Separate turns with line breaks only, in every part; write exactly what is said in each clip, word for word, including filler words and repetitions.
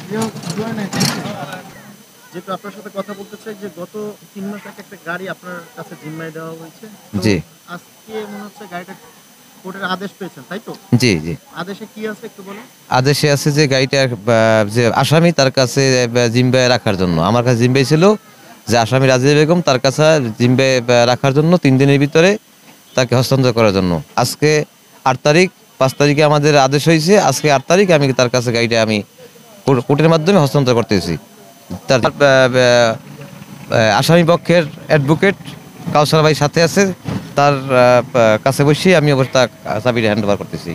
যেহেতু আপনার সাথে কথা বলতে চাই যে গত তিন মাস আগে একটা গাড়ি আপনার কাছে জিম্মায় দেওয়া হয়েছে,
জি
আজকে মনে হচ্ছে গাড়িটা কোর্টের আদেশ পেয়েছেন, তাই তো?
জি জি
আদেশে কি আছে একটু বলেন।
আদেশে আছে যে গাড়িটা যে আসামি তার কাছে জিম্বায় রাখার জন্য। আমার কাছে জিম্বাই ছিল যে আসামি রাজিয়া বেগম, তার কাছে জিম্বায় রাখার জন্য তিন দিনের ভিতরে তাকে হস্তান্তর করার জন্য। আজকে আট তারিখ, পাঁচ তারিখে আমাদের আদেশ হয়েছে। আজকে আট তারিখ আমি তার কাছে গাড়িটা আমি কোর্টের মাধ্যমে হস্তান্তর করতেছি। তার আসামি পক্ষের অ্যাডভোকেট কাউসার ভাই সাথে আছে, তার কাছে বসে আমি অবস্থা চাবিটা হ্যান্ড ওভার করতেছি।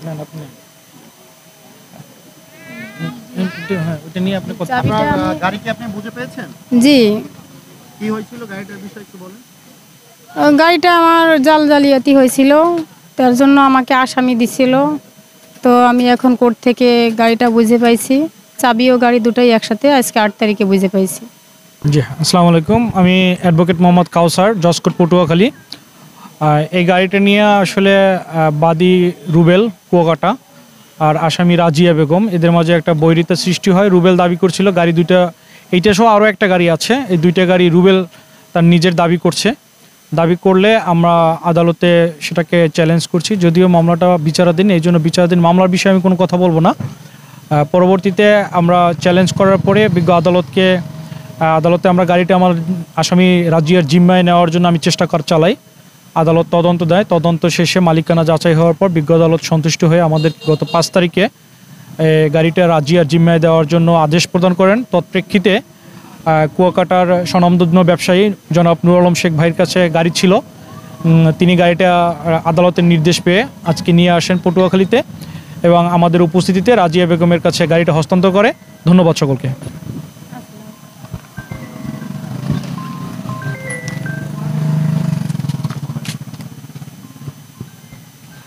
গাড়ি কি আপনি বুঝে পেয়েছেন?
জি,
কি হয়েছিল গাড়িটার বিষয় একটু বলেন।
গাড়িটা আমার জাল জালিয়াতি হয়েছিল, তার জন্য আমাকে আসামি দিছিল। তো আমি এখন কোর্ট থেকে গাড়িটা বুঝে পাইছি, চাবি ও গাড়ি দুটোই একসাথে আজকে আট তারিখে বুঝে পাইছি।
জি, আসসালামু আলাইকুম। আমি অ্যাডভোকেট মোহাম্মদ কাউসার, জজকোর্ট পটুয়াখালী। এই গাড়িটা নিয়ে আসলে বাদী রুবেল কুয়াকাটা আর আসামি রাজিয়া বেগম, এদের মাঝে একটা বৈরিতা সৃষ্টি হয়। রুবেল দাবি করছিল গাড়ি দুইটা, এইটা সহ আরও একটা গাড়ি আছে, এই দুইটা গাড়ি রুবেল তার নিজের দাবি করছে। দাবি করলে আমরা আদালতে সেটাকে চ্যালেঞ্জ করছি, যদিও মামলাটা বিচারাধীন, এই জন্য বিচারাধীন মামলার বিষয়ে আমি কোনো কথা বলবো না। পরবর্তীতে আমরা চ্যালেঞ্জ করার পরে বিজ্ঞ আদালতকে আদালতে আমরা গাড়িটা আমার আসামি রাজিয়ার জিম্মায় নেওয়ার জন্য আমি চেষ্টা কর চালাই। আদালত তদন্ত দেয়, তদন্ত শেষে মালিকানা যাচাই হওয়ার পর বিজ্ঞ আদালত সন্তুষ্ট হয়ে আমাদের গত পাঁচ তারিখে গাড়িটা রাজিয়ার জিম্মায় দেওয়ার জন্য আদেশ প্রদান করেন। তৎপ্রেক্ষিতে কুয়াকাটার স্বনামধন্য ব্যবসায়ী জনাব নুর আলম শেখ ভাইয়ের কাছে গাড়ি ছিল, তিনি গাড়িটা আদালতের নির্দেশ পেয়ে আজকে নিয়ে আসেন পটুয়াখালীতে এবং আমাদের উপস্থিতিতে রাজিয়া বেগমের কাছে গাড়িটা হস্তান্তর করে। ধন্যবাদ সকলকে।